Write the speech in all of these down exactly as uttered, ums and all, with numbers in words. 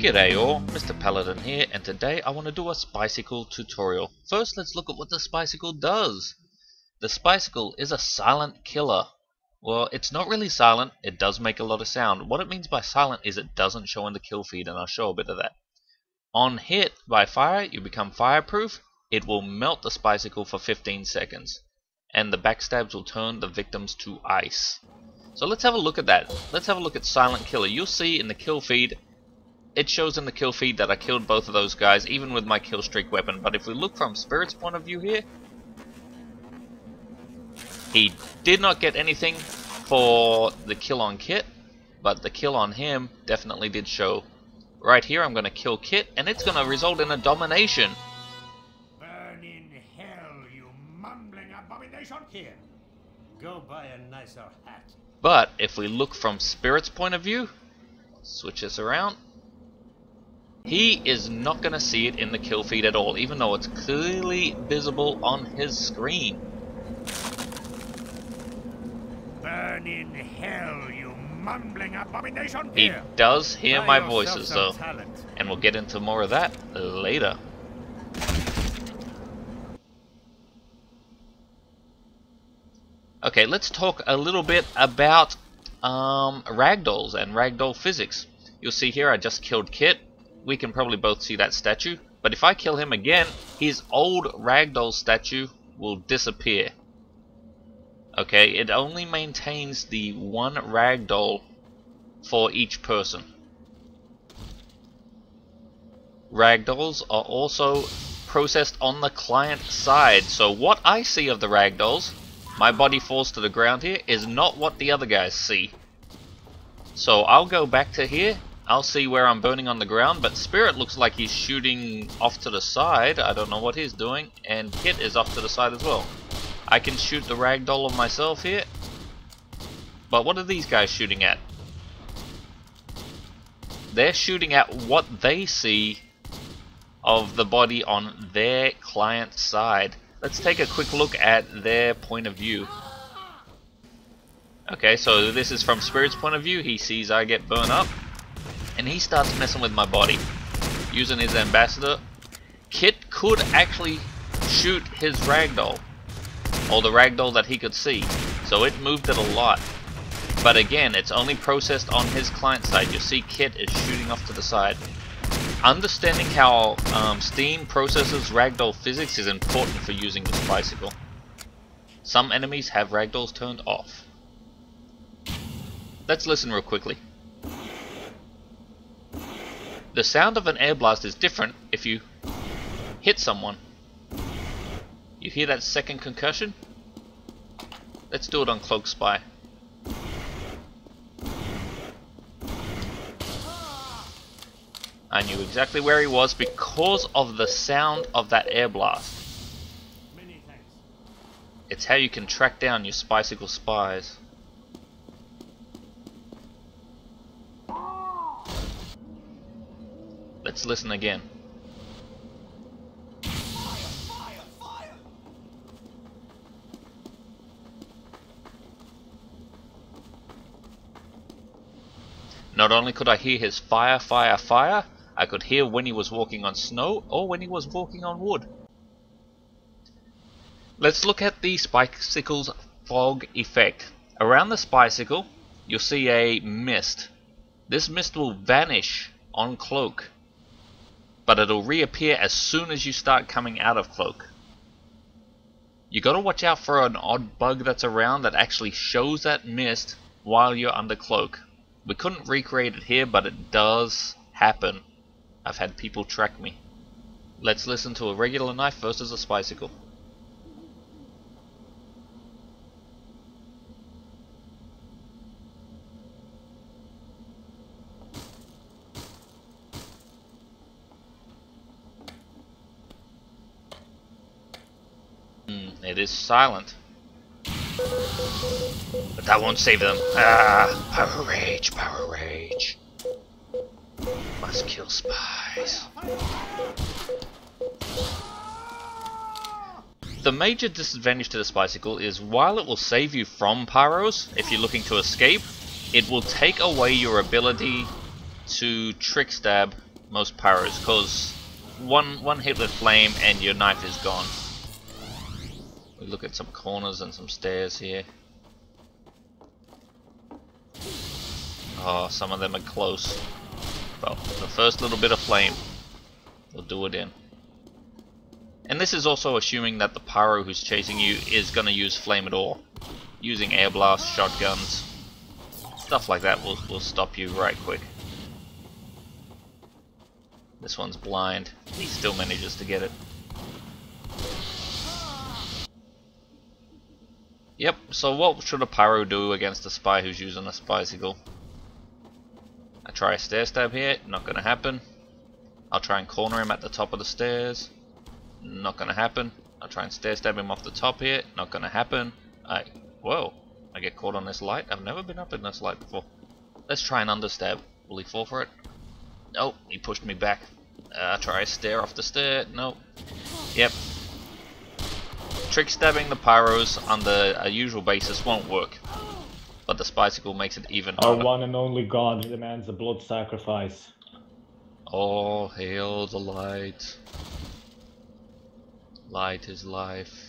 G'day all, Mister Paladin here, and today I want to do a Spicicle tutorial. First, let's look at what the Spicicle does. The Spicicle is a silent killer. Well, it's not really silent, it does make a lot of sound. What it means by silent is it doesn't show in the kill feed, and I'll show a bit of that. On hit by fire, you become fireproof. It will melt the Spicicle for fifteen seconds, and the backstabs will turn the victims to ice. So let's have a look at that. Let's have a look at Silent Killer. You'll see in the kill feed, it shows in the kill feed that I killed both of those guys, even with my kill streak weapon. But if we look from Spirit's point of view here, he did not get anything for the kill on Kit, but the kill on him definitely did show. Right here, I'm going to kill Kit, and it's going to result in a domination. Burn in hell, you mumbling abomination! Here, go buy a nicer hat. But if we look from Spirit's point of view, switch this around. He is not going to see it in the kill feed at all, even though it's clearly visible on his screen. Burn in hell, you mumbling abomination! He Here, does hear buy my yourself voices some though, talent. and we'll get into more of that later. Okay, let's talk a little bit about um, ragdolls and ragdoll physics. You'll see here I just killed Kit. We can probably both see that statue, but if I kill him again, his old ragdoll statue will disappear. Okay, it only maintains the one ragdoll for each person. Ragdolls are also processed on the client side, so what I see of the ragdolls, my body falls to the ground here, is not what the other guys see. So I'll go back to here. I'll see where I'm burning on the ground, but Spirit looks like he's shooting off to the side. I don't know what he's doing, and Kit is off to the side as well. I can shoot the ragdoll of myself here, but what are these guys shooting at? They're shooting at what they see of the body on their client side. Let's take a quick look at their point of view. Okay, so this is from Spirit's point of view. He sees I get burned up, and he starts messing with my body using his ambassador. Kit could actually shoot his ragdoll, or the ragdoll that he could see, so it moved it a lot. But again, it's only processed on his client side. You see Kit is shooting off to the side. Understanding how um, Steam processes ragdoll physics is important for using the Spicicle. Some enemies have ragdolls turned off. Let's listen real quickly. The sound of an air blast is different if you hit someone. You hear that second concussion? Let's do it on Cloak Spy. I knew exactly where he was because of the sound of that air blast. It's how you can track down your Spicicle spies. Let's listen again. Not only could I hear his fire, fire, fire, I could hear when he was walking on snow or when he was walking on wood. Let's look at the Spicicle's fog effect. Around the Spicicle, you'll see a mist. This mist will vanish on Cloak, but it'll reappear as soon as you start coming out of Cloak. You gotta watch out for an odd bug that's around that actually shows that mist while you're under Cloak. We couldn't recreate it here, but it does happen. I've had people track me. Let's listen to a regular knife versus a Spicicle. Mm, it is silent. But that won't save them. Ah, power rage, power rage. Must kill spies. The major disadvantage to the Spicicle is while it will save you from pyros if you're looking to escape, it will take away your ability to trick stab most pyros, because one one hit with flame and your knife is gone. We look at some corners and some stairs here. Oh, some of them are close. Well, the first little bit of flame will do it in. And this is also assuming that the pyro who's chasing you is going to use flame at all. Using air blasts, shotguns, stuff like that will, will stop you right quick. This one's blind. He still manages to get it. Yep, so what should a pyro do against a spy who's using a Spicicle? I try a stair stab here, not gonna happen. I'll try and corner him at the top of the stairs. Not gonna happen. I'll try and stair stab him off the top here. Not gonna happen. I whoa! I get caught on this light. I've never been up in this light before. Let's try an understab. Will he fall for it? Nope. He pushed me back. Uh, try a stair off the stair. Nope. Yep. Trick stabbing the pyros on the a usual basis won't work, but the Spicicle makes it even harder. Our one and only god demands a blood sacrifice. Oh, hail the light. Light is life.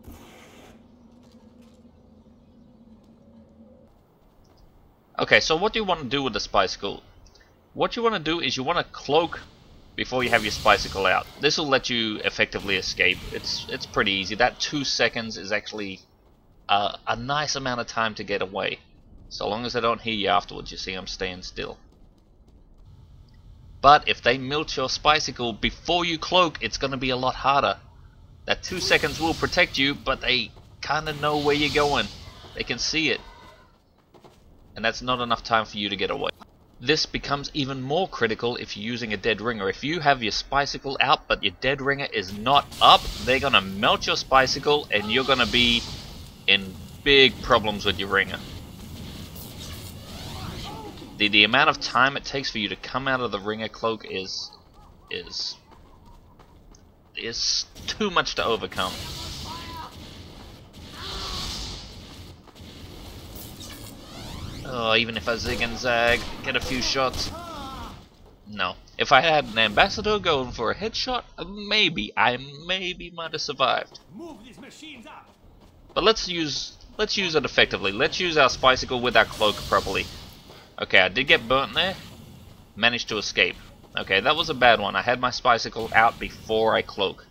Okay, so what do you want to do with the Spicicle? What you want to do is you want to cloak before you have your Spicicle out. This will let you effectively escape. It's it's pretty easy. That two seconds is actually uh, a nice amount of time to get away. So long as they don't hear you afterwards, you see I'm staying still. But if they melt your Spicicle before you cloak, it's going to be a lot harder. That two seconds will protect you, but they kind of know where you're going. They can see it. And that's not enough time for you to get away. This becomes even more critical if you're using a dead ringer. If you have your Spicicle out but your dead ringer is not up, they're going to melt your Spicicle and you're going to be in big problems with your ringer. The, the amount of time it takes for you to come out of the ringer cloak is is is too much to overcome. Oh, even if I zig and zag, get a few shots. No. If I had an ambassador going for a headshot, maybe, I maybe might have survived. Move these machines up. But let's use let's use it effectively. Let's use our Spicicle with our cloak properly. Okay, I did get burnt there. Managed to escape. Okay, that was a bad one. I had my Spicicle out before I cloak.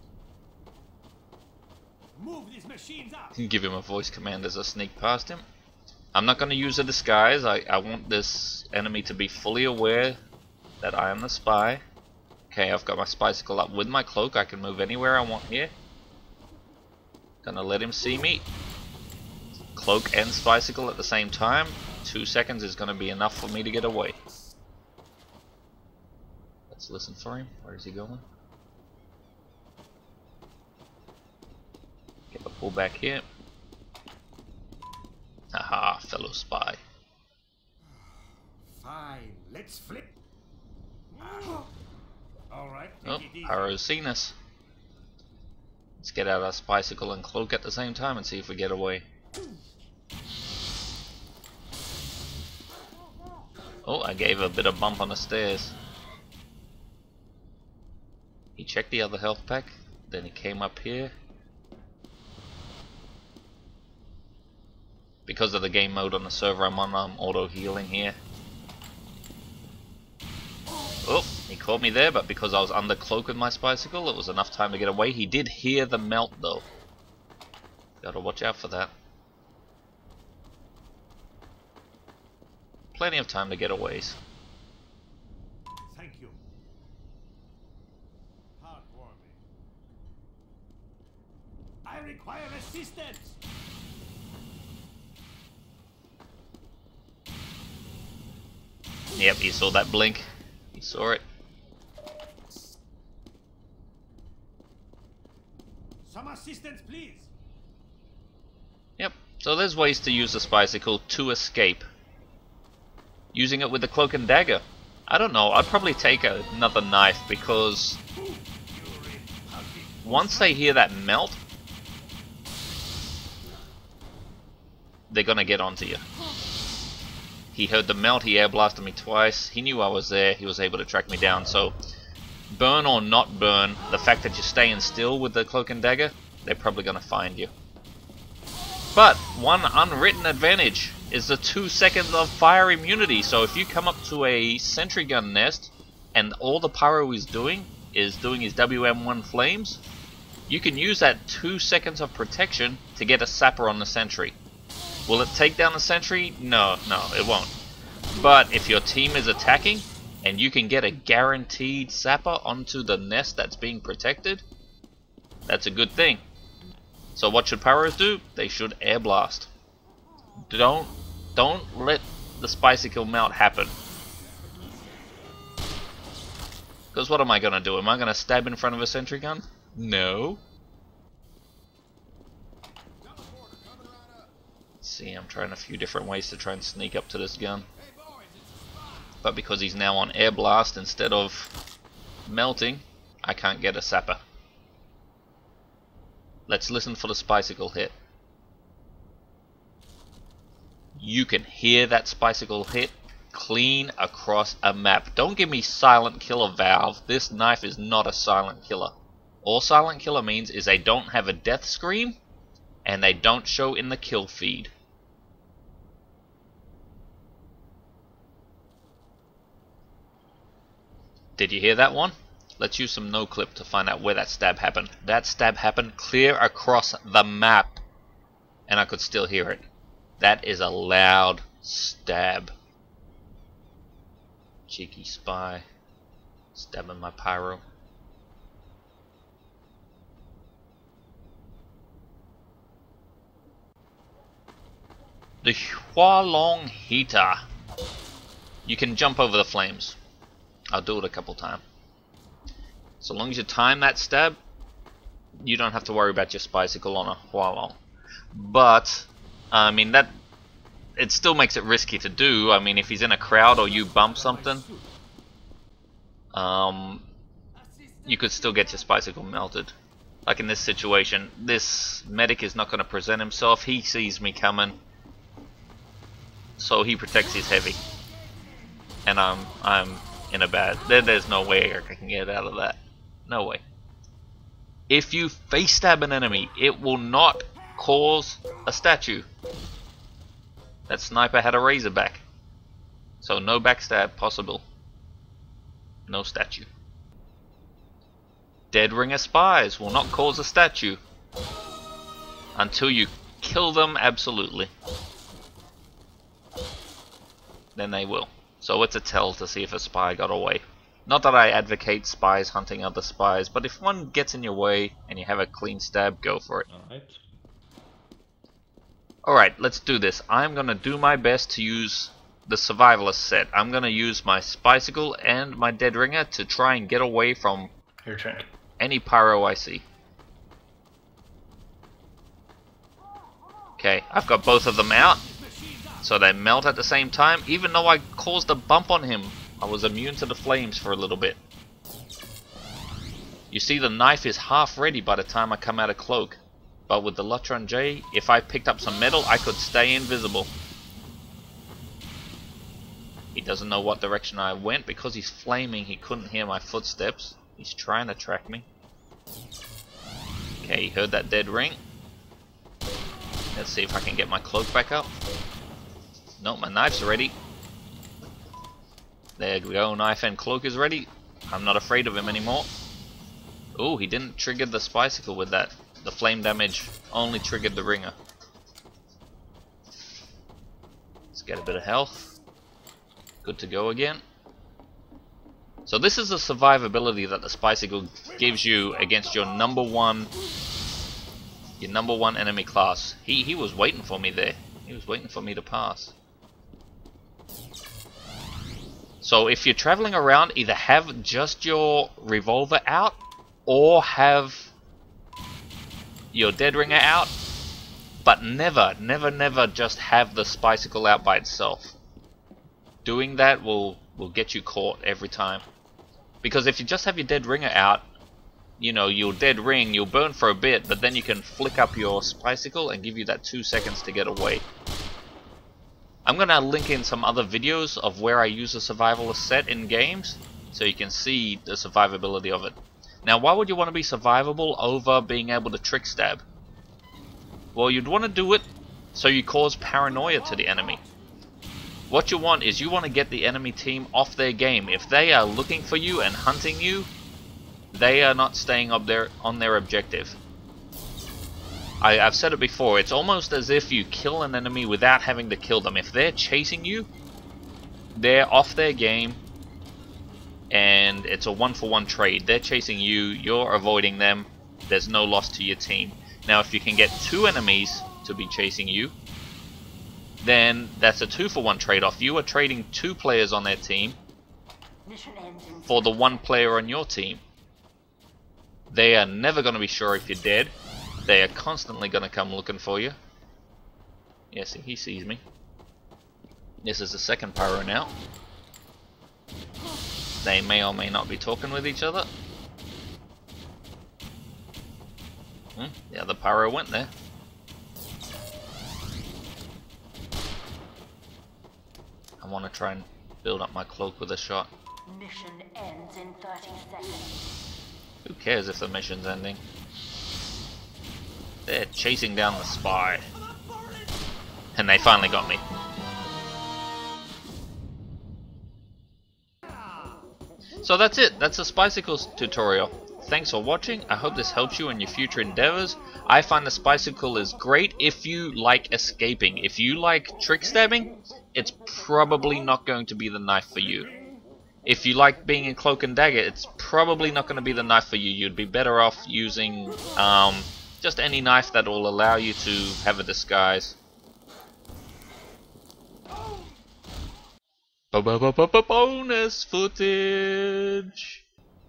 Move these machines up. Give him a voice command as I sneak past him. I'm not going to use a disguise. I, I want this enemy to be fully aware that I am the spy. Okay, I've got my Spicicle up with my cloak. I can move anywhere I want here. Gonna let him see me. Cloak and Spicicle at the same time. Two seconds is going to be enough for me to get away. Let's listen for him. Where is he going? Get a pull back here. Haha, fellow spy. Fine, let's flip. Ah. All right, take Oh, it easy. Pyro's seen us. Let's get out our Spicicle and cloak at the same time and see if we get away. Oh, I gave a bit of bump on the stairs. He checked the other health pack, then he came up here. Because of the game mode on the server I'm on, I'm auto healing here. Oh, he caught me there, but because I was under cloak with my Spicicle, it was enough time to get away. He did hear the melt though. Gotta watch out for that. Plenty of time to get away. Thank you. Heartwarming. I require assistance. Yep, he saw that blink. He saw it. Some assistance, please. Yep, so there's ways to use the Spicicle to escape. Using it with the cloak and dagger. I don't know, I'd probably take another knife because once they hear that melt, they're gonna get onto you. He heard the melt, he air blasted me twice. He knew I was there, he was able to track me down. So, burn or not burn, the fact that you're staying still with the cloak and dagger, they're probably going to find you. But, one unwritten advantage is the two seconds of fire immunity. So if you come up to a sentry gun nest, and all the pyro is doing is doing his W M one flames, you can use that two seconds of protection to get a sapper on the sentry. Will it take down the sentry? No, no, it won't. But if your team is attacking, and you can get a guaranteed sapper onto the nest that's being protected, that's a good thing. So what should pyros do? They should air blast. Don't, don't let the Spicicle melt happen. Because what am I going to do? Am I going to stab in front of a sentry gun? No. See, I'm trying a few different ways to try and sneak up to this gun. But because he's now on air blast instead of melting, I can't get a sapper. Let's listen for the Spicicle hit. You can hear that Spicicle hit clean across a map. Don't give me silent killer Valve. This knife is not a silent killer. All silent killer means is they don't have a death scream and they don't show in the kill feed. Did you hear that one? Let's use some no clip to find out where that stab happened. That stab happened clear across the map, and I could still hear it. That is a loud stab. Cheeky spy, stabbing my pyro. The Hualong Heater. You can jump over the flames. I'll do it a couple times. So long as you time that stab, you don't have to worry about your Spicicle on a Hualong. But, I mean, that it still makes it risky to do. I mean, if he's in a crowd or you bump something, um, you could still get your Spicicle melted. Like in this situation, this medic is not going to present himself. He sees me coming, so he protects his heavy, and I'm I'm in a bad. There, there's no way I can get out of that. No way. If you face stab an enemy, it will not cause a statue. That sniper had a razorback, so no backstab possible. No statue. Dead Ringer spies will not cause a statue until you kill them absolutely. Then they will. So it's a tell to see if a spy got away. Not that I advocate spies hunting other spies, but if one gets in your way and you have a clean stab, go for it. Alright. Alright, let's do this. I'm going to do my best to use the Survivalist set. I'm going to use my Spicicle and my Dead Ringer to try and get away from Your turn. any pyro I see. Okay, I've got both of them out, so they melt at the same time. Even though I caused a bump on him, I was immune to the flames for a little bit. You see, the knife is half ready by the time I come out of cloak. But with the Lutron J, if I picked up some metal, I could stay invisible. He doesn't know what direction I went. Because he's flaming, he couldn't hear my footsteps. He's trying to track me. Okay, he heard that dead ring. Let's see if I can get my cloak back up. Nope, my knife's ready. There we go, knife and cloak is ready. I'm not afraid of him anymore. Ooh, he didn't trigger the Spicicle with that. The flame damage only triggered the ringer. Let's get a bit of health. Good to go again. So this is the survivability that the Spicicle gives you against your number one your number one enemy class. He he was waiting for me there. He was waiting for me to pass. So if you're traveling around, either have just your revolver out or have your Dead Ringer out, but never, never, never just have the Spicicle out by itself. Doing that will will get you caught every time. Because if you just have your Dead Ringer out, you know, you'll dead ring, you'll burn for a bit, but then you can flick up your Spicicle and give you that two seconds to get away. I'm going to link in some other videos of where I use a survivalist set in games, so you can see the survivability of it. Now, why would you want to be survivable over being able to trick stab? Well, you'd want to do it so you cause paranoia to the enemy. What you want is you want to get the enemy team off their game. If they are looking for you and hunting you, they are not staying up there on their objective. I, I've said it before, it's almost as if you kill an enemy without having to kill them. If they're chasing you, they're off their game, and it's a one-for-one trade. They're chasing you, you're avoiding them, there's no loss to your team. Now if you can get two enemies to be chasing you, then that's a two-for-one trade-off. You are trading two players on their team for the one player on your team. They are never going to be sure if you're dead. They are constantly going to come looking for you. Yes, he sees me. This is the second pyro now. They may or may not be talking with each other. Hmm, the other pyro went there. I want to try and build up my cloak with a shot. Mission ends in thirty seconds. Who cares if the mission's ending? They're chasing down the spy. And they finally got me. So that's it. That's the Spicicles tutorial. Thanks for watching. I hope this helps you in your future endeavors. I find the Spicicle is great if you like escaping. If you like trick stabbing, it's probably not going to be the knife for you. If you like being in Cloak and Dagger, it's probably not going to be the knife for you. You'd be better off using um, just any knife that will allow you to have a disguise. Bonus footage!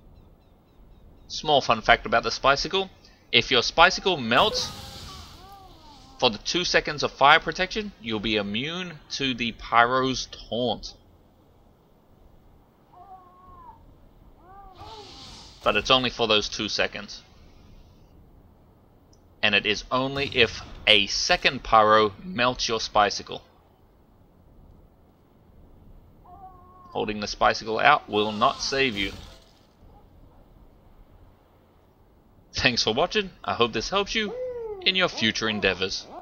Small fun fact about the Spicicle. If your Spicicle melts for the two seconds of fire protection, you'll be immune to the Pyro's taunt. But it's only for those two seconds. And it is only if a second Pyro melts your Spicicle. Holding the Spicicle out will not save you. Thanks for watching. I hope this helps you in your future endeavors.